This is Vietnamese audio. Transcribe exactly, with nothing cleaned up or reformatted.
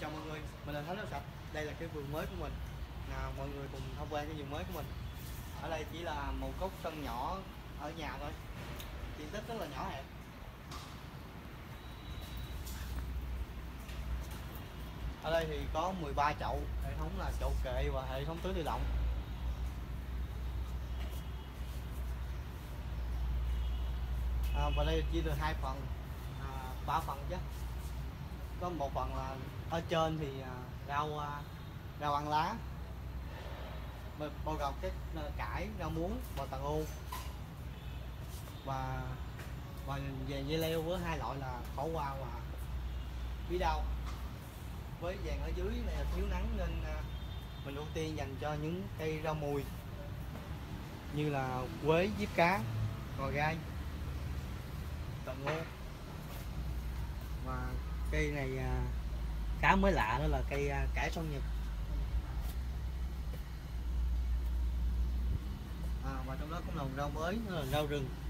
chào mọi người, mình là Thắng Rau Sạch. Đây là cái vườn mới của mình. Nào, mọi người cùng tham quan cái vườn mới của mình. Ở đây chỉ là một góc sân nhỏ ở nhà thôi, diện tích rất là nhỏ hẹp. Ở đây thì có mười ba chậu, hệ thống là chậu kệ và hệ thống tưới tự động. À, và đây chia được hai phần, à, ba phần chứ. Có một phần là ở trên thì à, rau à, rau ăn lá, bao gồm các cải, rau muống, bò tàn ô và và về dây leo với hai loại là khổ qua và bí đao. Với vàng ở dưới này là thiếu nắng nên à, mình ưu tiên dành cho những cây rau mùi như là quế, diếp cá, gò gai, tàn ô. Và cây này à, khá mới lạ, đó là cây à, cải sông Nhật. À, và trong đó cũng là rau mới, đó là rau rừng.